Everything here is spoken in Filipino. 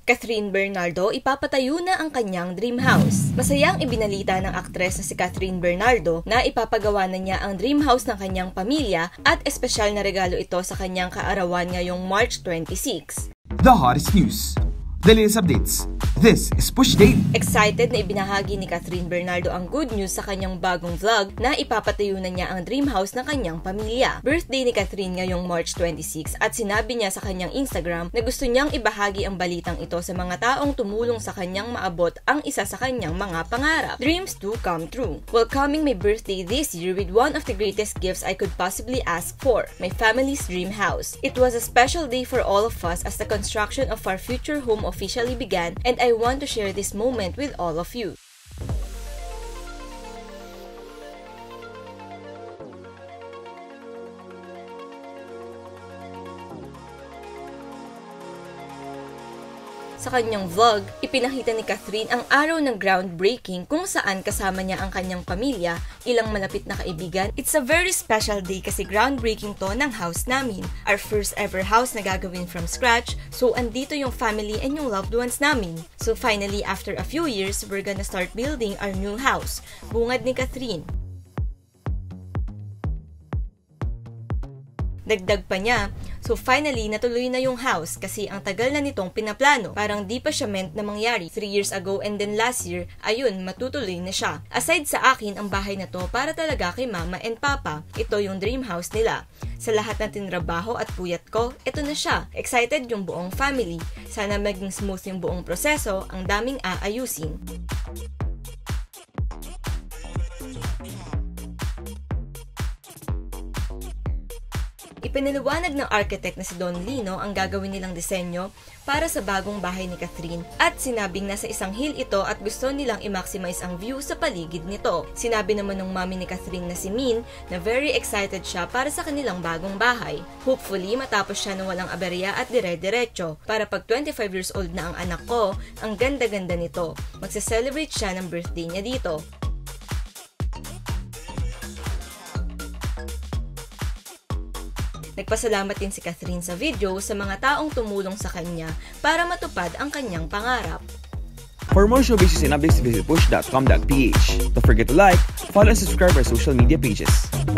Catherine Bernardo ipapatayo na ang kanyang dream house. Masayang ibinalita ng aktres na si Catherine Bernardo na ipapagawa na niya ang dream house ng kanyang pamilya at espesyal na regalo ito sa kanyang kaarawan ngayong March 26. The hottest news, the latest updates. This is Push Daily. Excited na ibinahagi ni Catherine Bernardo ang good news sa kanyang bagong vlog na ipapatayo na niya ang dream house ng kanyang pamilya. Birthday ni Catherine ngayong March 26 at sinabi niya sa kanyang Instagram na gusto niyang ibahagi ang balitang ito sa mga taong tumulong sa kanyang maabot ang isa sa kanyang mga pangarap. Dreams do come true. Welcoming my birthday this year with one of the greatest gifts I could possibly ask for, my family's dream house. It was a special day for all of us as the construction of our future home officially began, and I want to share this moment with all of you. Sa kanyang vlog, ipinakita ni Catherine ang araw ng groundbreaking kung saan kasama niya ang kanyang pamilya, ilang malapit na kaibigan. It's a very special day kasi groundbreaking to ng house namin. Our first ever house na gagawin from scratch, so andito yung family and yung loved ones namin. So finally, after a few years, we're gonna start building our new house. Bungad ni Catherine. Dagdag pa niya, so finally natuloy na yung house kasi ang tagal na nitong pinaplano. Parang di pa siya meant na mangyari 3 years ago and then last year, ayun, matutuloy na siya. Aside sa akin, ang bahay na to para talaga kay mama and papa. Ito yung dream house nila. Sa lahat ng tinrabaho at puyat ko, ito na siya. Excited yung buong family. Sana maging smooth yung buong proseso, ang daming aayusin. Ipinaliwanag ng architect na si Don Lino ang gagawin nilang disenyo para sa bagong bahay ni Catherine at sinabing nasa isang hill ito at gusto nilang i-maximize ang view sa paligid nito. Sinabi naman ng mami ni Catherine na si Min na very excited siya para sa kanilang bagong bahay. Hopefully matapos siya na walang aberya at dire-diretso para pag 25 years old na ang anak ko, ang ganda-ganda nito. Magse-celebrate siya ng birthday niya dito. Nagpasalamat din si Catherine sa video sa mga taong tumulong sa kanya para matupad ang kanyang pangarap. For more showbiz and updates, visit push.com.ph. Don't forget to like, follow and subscribe our social media pages.